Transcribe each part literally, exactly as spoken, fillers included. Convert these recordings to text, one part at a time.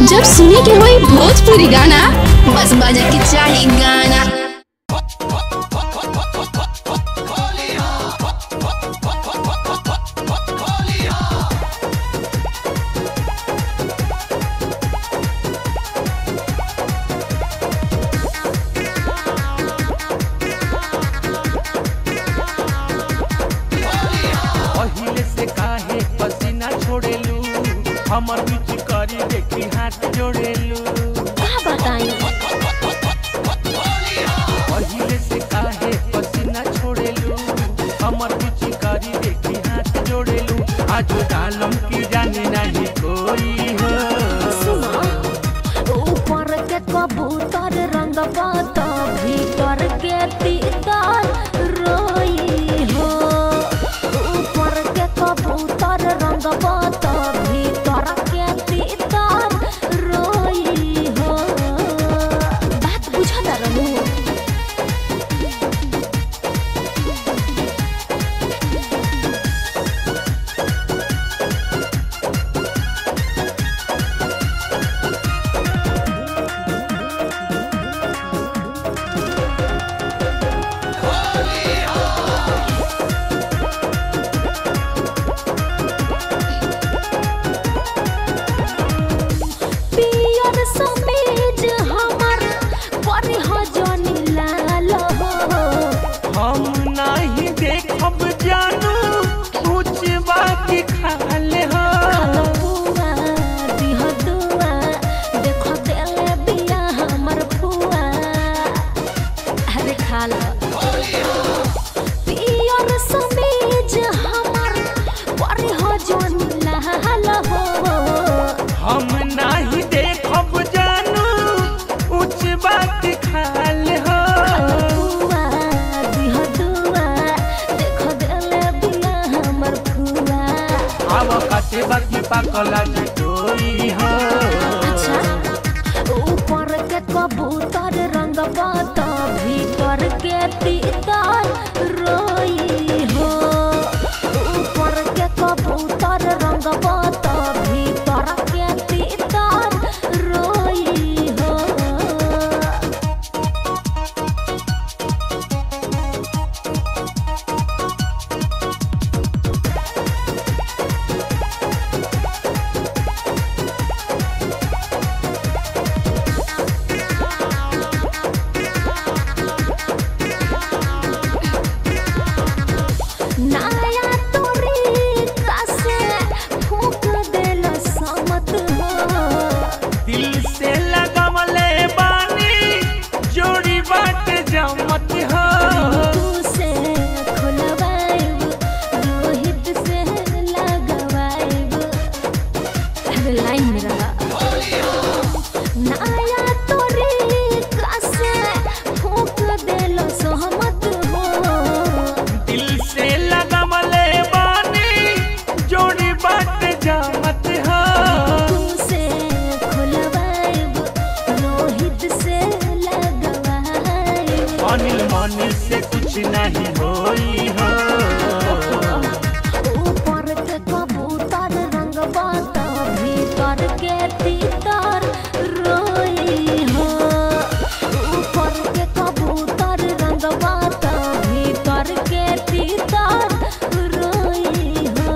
जब सुने के होई भोजपुरी गाना, बस बजे के चाही गाना। पहिले से काहे पसीना छोड़ेलू, हमर बीच करी देखी हाथ जोड़ेलू। का बताई पहिले से काहे पसीना छोड़ेलू, हमर बीच करी देखी हाथ जोड़ेलू। आज डालम की जाने नहीं कोई हो। सुना ऊपर के कबूतर रंग बात भीतर के तीतर रोई हो। ऊपर के कबूतर रंग बात भीतर के तीतर रोई हो। बात बुझा ना रहू। पियर समीज हमर परिह जनी लाल हो। हम नहीं देखब जानू कुछ बाकी खाले हो। फुआ दिह दुआ देख देले बिया हमर फुआ। अरे खा लो। पियर समीज हमर परिह जनी लाल हो। हम नहीं देखब जानू कुछ बाकी खाले हो। फुआ दिह दुआ देख देले बिया हमर फुआ। अब काटे बाकी पाकला जटोई हो। अच्छा ऊपर के कबूतर रंग बात भीतर के तीतर रोई हो। ऊपर के कबूतर रंग बात भीतर के तीतर रोई हो। नया तरीका से फूंक देल समत हो। दिल से लगमले बानी जोड़ी बाट जमत हो। तू से खुलवाइब रोहित से लगवाइब। अरे लाइन में रहा। नया तरीका से फूंक देल सहमत हो। दिल से लगमले बानी जोड़ी बाट जमत हो। तू से खुलवाइब रोहित से लगवाइब। अनिल मनी से कुछ नहीं होई हो। ऊपर के कबूतर रंग बात भीतर के तीतर रोई हो। ऊपर के कबूतर रंग बात भीतर के तीतर रोई हो।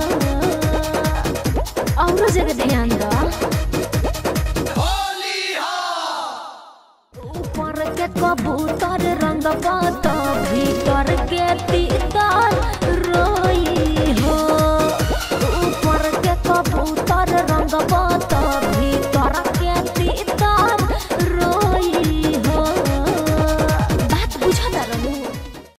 और जगह ध्यान दो। ऊपर के कबूतर रंग बात भीतर के